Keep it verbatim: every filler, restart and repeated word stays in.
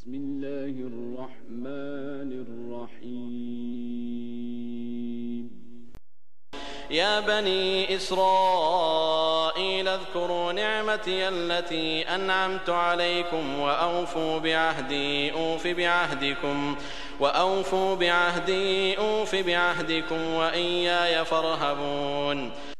بسم الله الرحمن الرحيم. يا بني إسرائيل اذكروا نعمتي التي أنعمت عليكم وأوفوا بعهدي أوف بعهدكم وأوفوا بعهدي أوف بعهدكم وإياي فارهبون.